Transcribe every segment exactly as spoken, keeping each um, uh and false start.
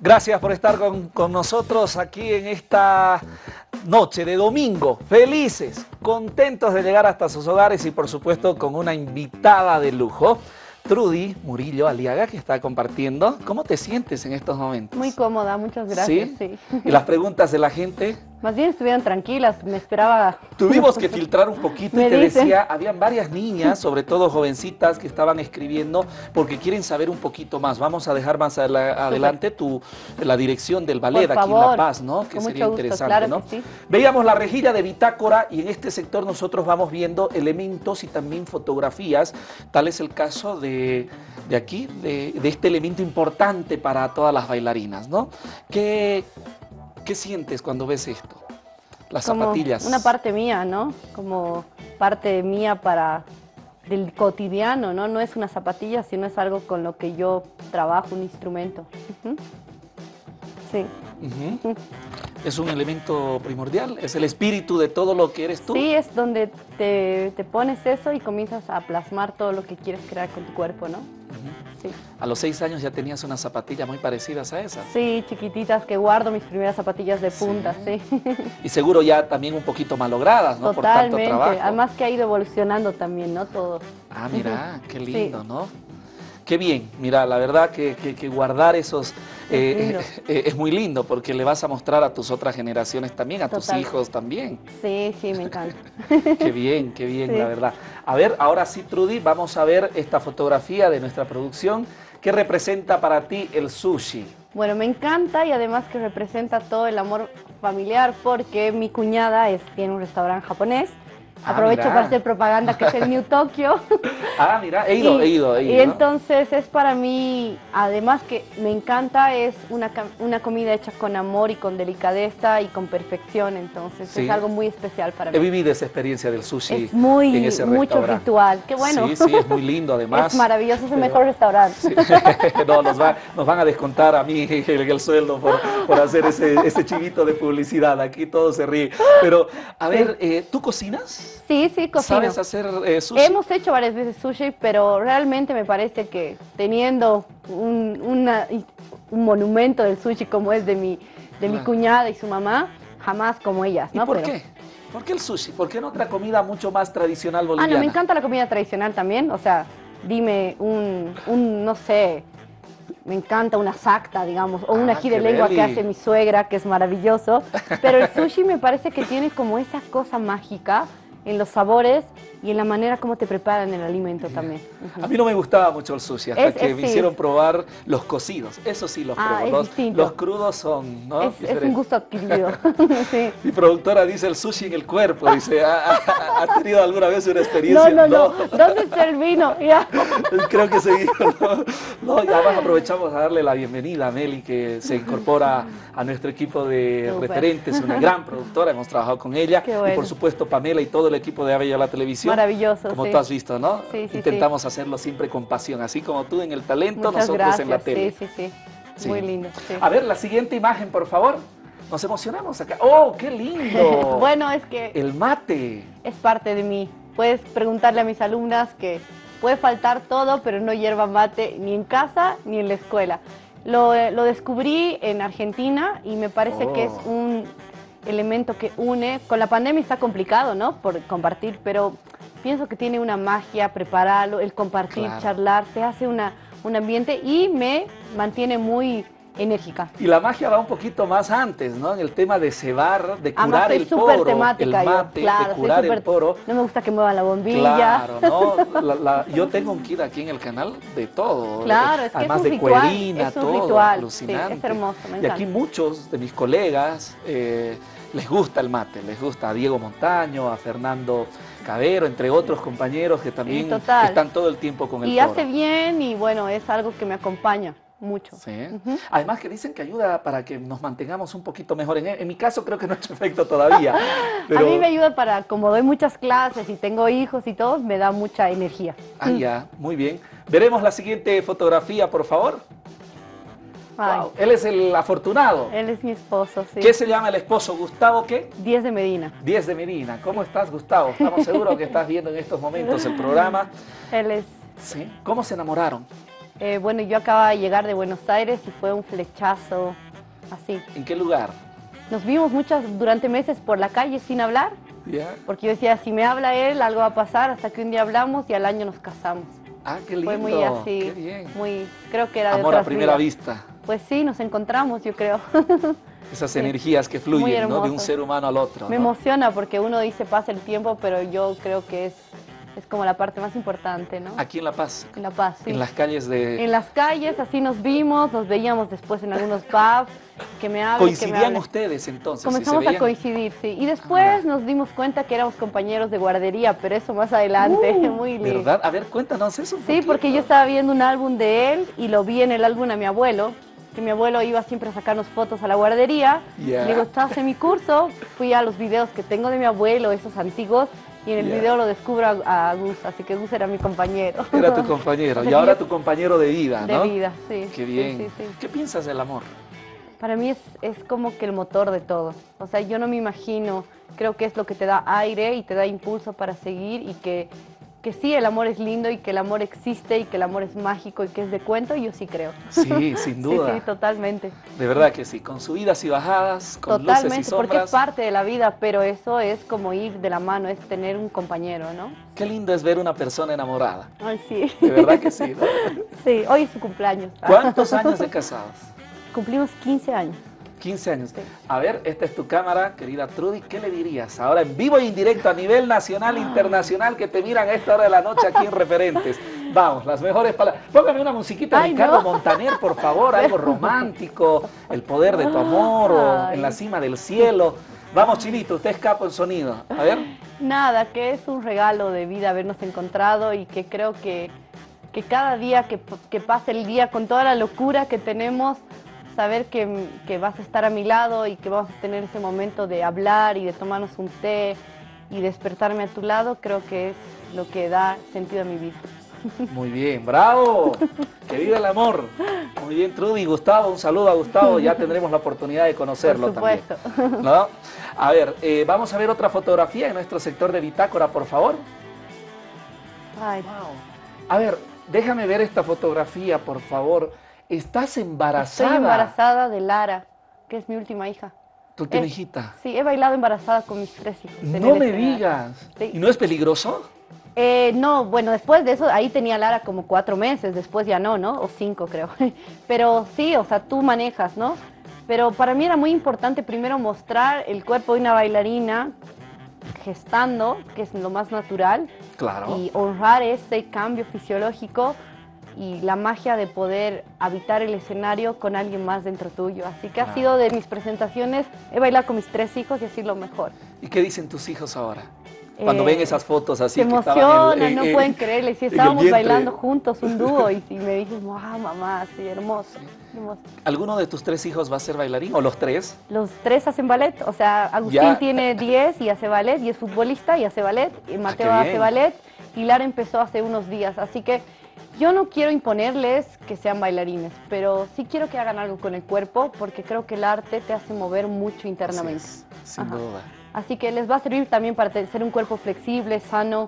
Gracias por estar con, con nosotros aquí en esta noche de domingo. Felices, contentos de llegar hasta sus hogares y por supuesto con una invitada de lujo. Trudy Murillo Aliaga, que está compartiendo. ¿Cómo te sientes en estos momentos? Muy cómoda, muchas gracias. ¿Sí? Sí. ¿Y las preguntas de la gente? Más bien estuvieron tranquilas, me esperaba. Tuvimos que filtrar un poquito y te dicen. decía, habían varias niñas, sobre todo jovencitas, que estaban escribiendo porque quieren saber un poquito más. Vamos a dejar más a la, adelante tu, la dirección del ballet Por aquí favor, en La Paz, ¿no? Que con sería mucho gusto, interesante, claro ¿no? que sí. Veíamos la rejilla de bitácora y en este sector nosotros vamos viendo elementos y también fotografías. Tal es el caso de, de aquí, de, de este elemento importante para todas las bailarinas, ¿no? ¿Qué, qué sientes cuando ves esto? Las Como zapatillas. una parte mía, ¿no? Como parte mía para del cotidiano, ¿no? No es una zapatilla, sino es algo con lo que yo trabajo, un instrumento. Uh-huh. Sí. Uh-huh. ¿Es un elemento primordial? ¿Es el espíritu de todo lo que eres tú? Sí, es donde te, te pones eso y comienzas a plasmar todo lo que quieres crear con tu cuerpo, ¿no? Uh-huh. Sí. A los seis años ya tenías unas zapatillas muy parecidas a esas. Sí, chiquititas, que guardo mis primeras zapatillas de punta, sí. sí. Y seguro ya también un poquito malogradas, ¿no? Totalmente. Por tanto trabajo. Además que ha ido evolucionando también, ¿no? Todo. Ah, mira, uh-huh. qué lindo, sí. ¿no? Qué bien, mira, la verdad que, que, que guardar esos eh, eh, eh, es muy lindo porque le vas a mostrar a tus otras generaciones también, a Total. tus hijos también. Sí, sí, me encanta. Qué bien, qué bien, sí. la verdad. A ver, ahora sí, Trudy, vamos a ver esta fotografía de nuestra producción. ¿Qué representa para ti el sushi? Bueno, me encanta y además que representa todo el amor familiar porque mi cuñada es, tiene un restaurante japonés. Ah, Aprovecho mira. para hacer propaganda, que es el New Tokyo. Ah, mira, he ido, y, he ido, he ido. Y entonces es para mí, además que me encanta, es una, una comida hecha con amor y con delicadeza y con perfección, entonces sí. es algo muy especial para mí. He vivido esa experiencia del sushi es muy, en ese mucho ritual, qué bueno. Sí, sí, es muy lindo además. Es maravilloso, es el Pero, mejor restaurante. Sí. No, nos, va, nos van a descontar a mí el, el sueldo por, por hacer ese, ese chivito de publicidad, aquí todo se ríe. Pero, a ver, sí. eh, ¿tú cocinas? Sí, sí, cocino. ¿Sabes hacer eh, sushi? Hemos hecho varias veces sushi, pero realmente me parece que teniendo un, una, un monumento del sushi como es de mi, de mi cuñada y su mamá, jamás como ellas, ¿no? ¿Y por pero... qué? ¿Por qué el sushi? ¿Por qué no otra comida mucho más tradicional boliviana? Ah, no, me encanta la comida tradicional también, o sea, dime un, un no sé, me encanta una sacta, digamos, o un ah, ají de lengua que hace mi suegra, que es maravilloso, pero el sushi me parece que tiene como esa cosa mágica en los sabores y en la manera como te preparan el alimento también. Uh-huh. A mí no me gustaba mucho el sushi, hasta es, que es, me sí. hicieron probar los cocidos. Eso sí los ah, pruebo. Es los, los crudos son, ¿no? Es, es un gusto adquirido. sí. Mi productora dice el sushi en el cuerpo. Dice, ¿has tenido alguna vez una experiencia? No, no, no. no. ¿Dónde está el vino? Ya. Creo que seguimos. ¿no? no, y además aprovechamos a darle la bienvenida a Meli, que se incorpora a nuestro equipo de Super. referentes, una gran productora, hemos trabajado con ella. Bueno. Y por supuesto Pamela y todo el equipo de Avella La Televisión. Maravilloso, Como sí. tú has visto, ¿no? Sí, sí, Intentamos sí. hacerlo siempre con pasión, así como tú en el talento, Muchas nosotros gracias. en la tele. Sí, sí, sí, sí. Muy lindo. Sí. A ver, la siguiente imagen, por favor. Nos emocionamos acá. ¡Oh, qué lindo! Bueno, es que... El mate. Es parte de mí. Puedes preguntarle a mis alumnas que puede faltar todo, pero no hierba mate ni en casa ni en la escuela. Lo, lo descubrí en Argentina y me parece oh. que es un elemento que une. Con la pandemia está complicado, ¿no? Por compartir, pero pienso que tiene una magia prepararlo, el compartir, claro. charlar, se hace una, un ambiente y me mantiene muy enérgica. Y la magia va un poquito más antes, ¿no? En el tema de cebar, de curar Además, el poro, temática, el mate, yo, claro, de curar super, el poro. No me gusta que muevan la bombilla. Claro, ¿no? La, la, yo tengo un kit aquí en el canal de todo. Claro, es que Además es un de ritual, cuerina, es un todo, ritual, alucinante. Sí, es hermoso, me encanta. Y aquí muchos de mis colegas eh, les gusta el mate, les gusta a Diego Montaño, a Fernando Cabero, entre otros compañeros que también sí, están todo el tiempo con el Y toro. hace bien y bueno, es algo que me acompaña mucho. Sí. Uh-huh. Además que dicen que ayuda para que nos mantengamos un poquito mejor. En, en mi caso creo que no ha hecho efecto todavía. Pero... A mí me ayuda para, como doy muchas clases y tengo hijos y todo, me da mucha energía. Ah, ya, muy bien. Veremos la siguiente fotografía, por favor. Wow. Él es el afortunado. Él es mi esposo, sí. ¿Qué se llama el esposo? ¿Gustavo qué? Díez de Medina. Díez de Medina. ¿Cómo sí. estás, Gustavo? Estamos seguros que estás viendo en estos momentos el programa. Él es... ¿Sí? ¿Cómo se enamoraron? Eh, bueno, yo acababa de llegar de Buenos Aires y fue un flechazo así. ¿En qué lugar? Nos vimos muchas durante meses por la calle sin hablar, ¿Ya? porque yo decía, si me habla él, algo va a pasar, hasta que un día hablamos y al año nos casamos. Ah, qué lindo. Fue muy así, qué bien. muy, creo que era de Amor a otras primera vidas. vista. Pues sí, nos encontramos, yo creo. Esas Sí. energías que Muy fluyen, ¿no? De un hermoso. ser humano al otro, Me ¿no? emociona porque uno dice pasa el tiempo, pero yo creo que es, es como la parte más importante, ¿no? Aquí en La Paz, En La Paz, sí. en las calles de... En las calles, así nos vimos, nos veíamos después en algunos pubs, que me hable, que me ¿Coincidían hable. ustedes entonces? ¿Sí se Comenzamos a veían? coincidir, sí. Y después Ah. nos dimos cuenta que éramos compañeros de guardería, pero eso más adelante, Uh, muy lindo. ¿Verdad? A ver, cuéntanos eso un Sí, poquito. porque yo estaba viendo un álbum de él y lo vi en el álbum a mi abuelo, que mi abuelo iba siempre a sacarnos fotos a la guardería. Ya. Le digo, estás en mi curso, fui a los videos que tengo de mi abuelo, esos antiguos, y en el Ya. video lo descubro a, a Gus, así que Gus era mi compañero. Era tu compañero O sea y que ahora yo- tu compañero de vida, De ¿no? vida, sí. Qué sí, bien. sí, sí. ¿Qué piensas del amor? Para mí es, es como que el motor de todo. O sea, yo no me imagino, creo que es lo que te da aire y te da impulso para seguir y que, que sí, el amor es lindo y que el amor existe y que el amor es mágico y que es de cuento, yo sí creo. Sí, sin duda. Sí, sí, totalmente. De verdad que sí, con subidas y bajadas, con luces y Totalmente, porque es sombras. parte de la vida, pero eso es como ir de la mano, es tener un compañero, ¿no? Qué lindo es ver una persona enamorada. Ay, sí. De verdad que sí, ¿no? Sí, hoy es su cumpleaños. ¿Cuántos años de casados? Cumplimos quince años. quince años. Sí. A ver, esta es tu cámara, querida Trudy. ¿Qué le dirías ahora en vivo e indirecto a nivel nacional e internacional que te miran a esta hora de la noche aquí en Referentes? Vamos, las mejores palabras. Póngame una musiquita de Ay, Ricardo no. Montaner, por favor, algo romántico, el poder de tu amor o Ay. en la cima del cielo. Vamos, Chinito, usted es capo en sonido. A ver. Nada, que es un regalo de vida habernos encontrado y que creo que, que cada día que, que pase el día con toda la locura que tenemos, saber que, que vas a estar a mi lado y que vamos a tener ese momento de hablar y de tomarnos un té y despertarme a tu lado, creo que es lo que da sentido a mi vida. Muy bien, bravo. Que viva el amor. Muy bien, Trudy. Gustavo, un saludo a Gustavo. Ya tendremos la oportunidad de conocerlo Por supuesto. también. ¿No? A ver, eh, vamos a ver otra fotografía en nuestro sector de bitácora, por favor. Ay, A ver, déjame ver esta fotografía, por favor. ¿Estás embarazada? estoy embarazada de Lara, que es mi última hija. ¿Tu última Eh, hijita? Sí, he bailado embarazada con mis tres hijos. en No el me escenario. digas. Sí. ¿Y no es peligroso? Eh, no, bueno, después de eso, ahí tenía Lara como cuatro meses, después ya no, ¿no? O cinco creo. Pero sí, o sea, tú manejas, ¿no? Pero para mí era muy importante primero mostrar el cuerpo de una bailarina gestando, que es lo más natural, Claro. y honrar ese cambio fisiológico y la magia de poder habitar el escenario con alguien más dentro tuyo. Así que ha Ah. sido de mis presentaciones, he bailado con mis tres hijos y así lo mejor. ¿Y qué dicen tus hijos ahora? Cuando Eh, ven esas fotos así Se que estaban en el- emocionan, en- no en- pueden creerle. Si en el estábamos vientre. bailando juntos, un dúo, y, y me dices, wow, mamá, sí, hermoso, hermoso. ¿Alguno de tus tres hijos va a ser bailarín o los tres? Los tres hacen ballet, o sea, Agustín Ya. tiene diez y hace ballet, y es futbolista y hace ballet, y Mateo qué hace bien. ballet, y Lara empezó hace unos días. Así que yo no quiero imponerles que sean bailarines, pero sí quiero que hagan algo con el cuerpo, porque creo que el arte te hace mover mucho internamente. Así es, sin Ajá. duda. Así que les va a servir también para te- ser un cuerpo flexible, sano,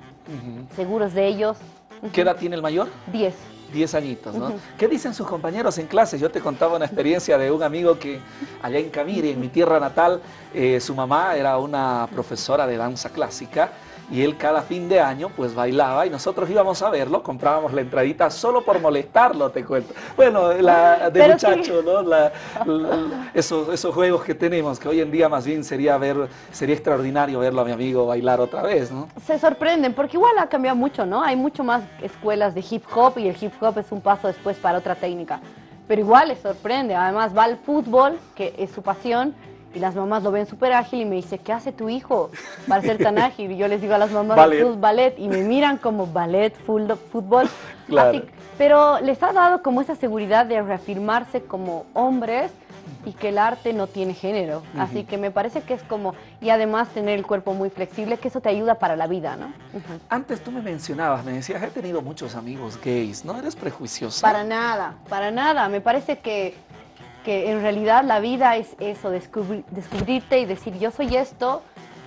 Ujú. seguros de ellos. ¿Qué edad tiene el mayor? diez. Diez añitos, ¿no? Ujú. ¿Qué dicen sus compañeros en clase? Yo te contaba una experiencia de un amigo que allá en Camiri, en mi tierra natal, eh, su mamá era una profesora de danza clásica y él cada fin de año pues bailaba y nosotros íbamos a verlo, comprábamos la entradita solo por molestarlo, te cuento. Bueno, la, de Pero muchacho, ¿no? La- la- esos, esos juegos que tenemos, que hoy en día más bien sería ver, sería extraordinario verlo a mi amigo bailar otra vez, ¿no? Se sorprenden, porque igual ha cambiado mucho, ¿no? Hay mucho más escuelas de hip hop y el hip hop es un paso después para otra técnica. Pero igual les sorprende. Además va al fútbol, que es su pasión, y las mamás lo ven súper ágil y me dice, ¿qué hace tu hijo para ser tan ágil? Y yo les digo a las mamás, Ballet. ballet. ballet, y me miran como ballet, full fútbol. Claro. Así, pero les ha dado como esa seguridad de reafirmarse como hombres y que el arte no tiene género. Ujú. Así que me parece que es como, y además tener el cuerpo muy flexible, que eso te ayuda para la vida, ¿no? Ujú. Antes tú me mencionabas, me decías, he tenido muchos amigos gays, ¿no? ¿Eres prejuiciosa? Para nada, para nada. Me parece que, que en realidad la vida es eso, descubri- descubrirte y decir yo soy esto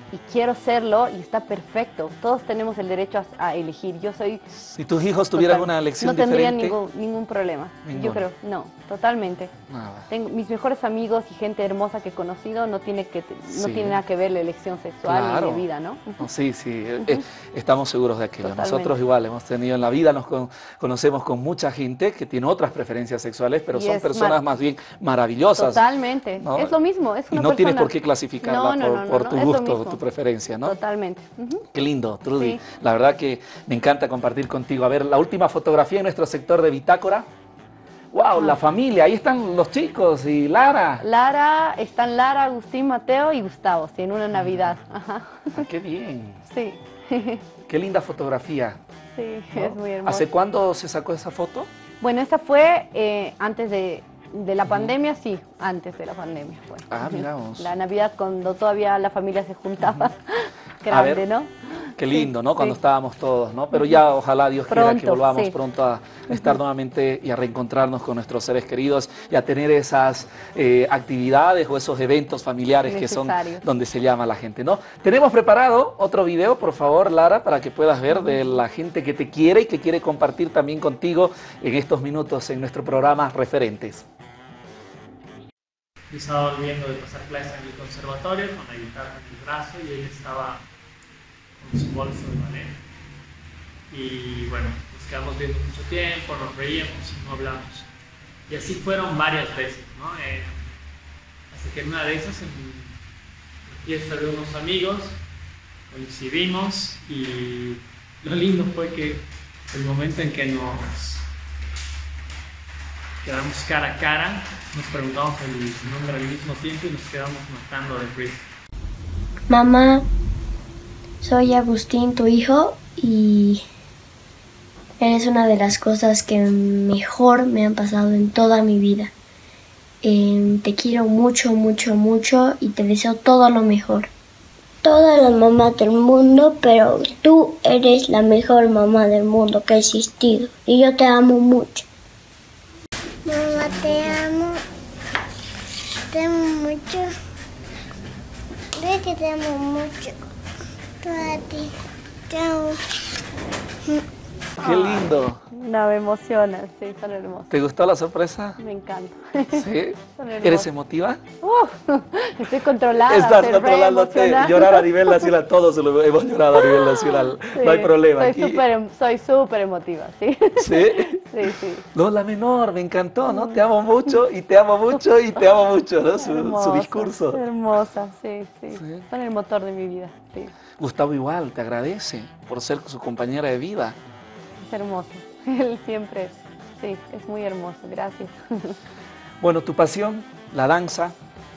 y quiero serlo y está perfecto. Todos tenemos el derecho a, a elegir. Yo soy... Si tus hijos tuvieran total, una elección no tendrían diferente... ningún, ningún problema. Ninguno. Yo creo, no, totalmente. Nada. Tengo, mis mejores amigos y gente hermosa que he conocido no tiene, que, no Sí. tiene nada que ver la elección sexual Claro. ni de vida, ¿no? No, sí, sí, eh, estamos seguros de aquello. Totalmente. Nosotros igual hemos tenido en la vida, nos con- conocemos con mucha gente que tiene otras preferencias sexuales, pero Y son es personas mar- más bien maravillosas. Totalmente, ¿no? es lo mismo. Es Y una no tienes persona- por qué clasificarla No, no, por, no, no, por no, tu es lo gusto, mismo. tu preferencia, ¿no? Totalmente. Ujú. Qué lindo, Trudy. Sí. La verdad que me encanta compartir contigo. A ver, la última fotografía en nuestro sector de Bitácora. ¡Wow! La familia, ahí están los chicos y Lara. Lara, están Lara, Agustín, Mateo y Gustavo, sí, en una Navidad. Ajá. Ah, ¡Qué bien! Sí, ¡Qué linda fotografía! sí, ¿no? es muy hermoso. ¿Hace cuándo se sacó esa foto? Bueno, esta fue eh, antes de, de la pandemia, sí, antes de la pandemia fue. Ah, miramos. La Navidad cuando todavía la familia se juntaba, A grande, ver, ¿no? Qué Sí, lindo, ¿no? Cuando sí. estábamos todos, ¿no? Pero ya ojalá Dios quiera que Pronto, volvamos sí. pronto a estar nuevamente y a reencontrarnos con nuestros seres queridos y a tener esas eh, actividades o esos eventos familiares que son Necesarios. donde se llama la gente, ¿no? Tenemos preparado otro video, por favor, Lara, para que puedas ver de la gente que te quiere y que quiere compartir también contigo en estos minutos en nuestro programa Referentes. Yo estaba volviendo de pasar clases en el conservatorio con la guitarra en el brazo y él estaba con su bolso de ballet. Y bueno, nos quedamos viendo mucho tiempo, nos reíamos y no hablamos. Y así fueron varias veces, ¿no? Eh, hasta que en una de esas, en la fiesta de unos amigos, coincidimos y lo lindo fue que el momento en que nos quedamos cara a cara, nos preguntamos el su nombre al mismo tiempo y nos quedamos matando de risa. Mamá, soy Agustín, tu hijo, y eres una de las cosas que mejor me han pasado en toda mi vida. Eh, te quiero mucho, mucho, mucho y te deseo todo lo mejor. Todas las mamás del mundo, pero tú eres la mejor mamá del mundo que ha existido y yo te amo mucho. Mamá, te amo. Te amo mucho. Ve que te amo mucho. Tú a ti. Te amo. ¡Qué lindo! No, me emociona, sí, son hermosos. ¿Te gustó la sorpresa? Me encanta. ¿Sí? Son ¿Eres hermosos. emotiva? Uh, estoy controlada. Estás soy re controlándote, emocionada. llorar a nivel nacional, todos lo hemos llorado a nivel nacional, Sí, no hay problema. Soy aquí. súper em- soy súper emotiva, sí. ¿Sí? Sí, sí. No, la menor, me encantó, ¿no? Te amo mucho y te amo mucho y te amo mucho, ¿no? Su, su Hermosa, discurso. Hermosa, sí, sí, Sí. son el motor de mi vida, sí. Gustavo igual, te agradece por ser su compañera de vida. Es hermoso. Él siempre, sí, es muy hermoso, gracias. Bueno, tu pasión, la danza,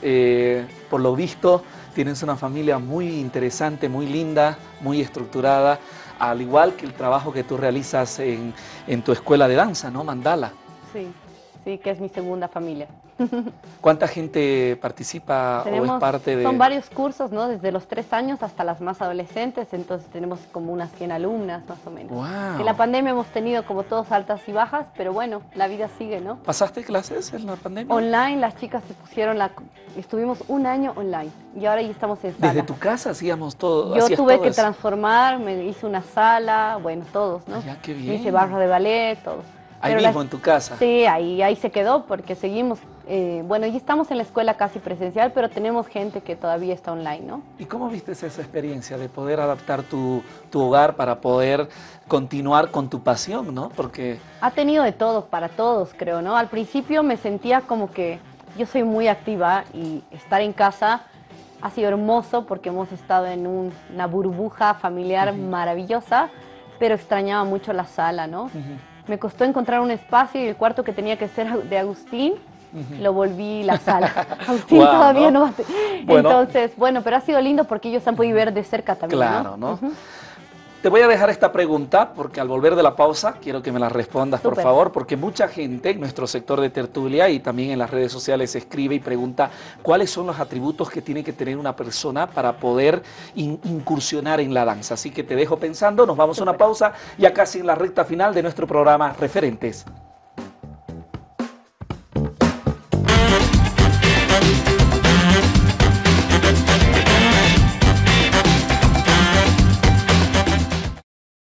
eh, por lo visto tienes una familia muy interesante, muy linda, muy estructurada, al igual que el trabajo que tú realizas en, en tu escuela de danza, ¿no? Mandala. Sí, sí, que es mi segunda familia. ¿Cuánta gente participa o es parte de...? Son varios cursos, ¿no? Desde los tres años hasta las más adolescentes, entonces tenemos como unas cien alumnas más o menos. Wow. Que la pandemia hemos tenido como todos altas y bajas, pero bueno, la vida sigue, ¿no? ¿Pasaste clases en la pandemia? Online, las chicas se pusieron la... Estuvimos un año online y ahora ya estamos en sala. Desde tu casa hacíamos todo. Yo hacías tuve todo que eso. transformar, me hice una sala, bueno, todos, ¿no? Ah, ya, qué Me bien. hice barra de ballet, todo. Ahí Pero mismo, las- en tu casa. Sí, ahí, ahí se quedó porque seguimos, eh, bueno, ya estamos en la escuela casi presencial, pero tenemos gente que todavía está online, ¿no? ¿Y cómo viste esa experiencia de poder adaptar tu, tu hogar para poder continuar con tu pasión, ¿no? Porque Ha tenido de todo, para todos, creo, ¿no? Al principio me sentía como que yo soy muy activa y estar en casa ha sido hermoso porque hemos estado en un- una burbuja familiar maravillosa, pero extrañaba mucho la sala, ¿no? ujú, Me costó encontrar un espacio y el cuarto que tenía que ser de Agustín ujú. lo volví la sala. Agustín Guau, todavía ¿no? no, va a te- Bueno. Entonces, bueno, pero ha sido lindo porque ellos han podido ver de cerca también, Claro, ¿no? Ujú. Te voy a dejar esta pregunta porque al volver de la pausa quiero que me la respondas, por Súper. favor, porque mucha gente en nuestro sector de tertulia y también en las redes sociales escribe y pregunta cuáles son los atributos que tiene que tener una persona para poder in- incursionar en la danza. Así que te dejo pensando, nos vamos a una Súper. pausa ya casi en la recta final de nuestro programa Referentes.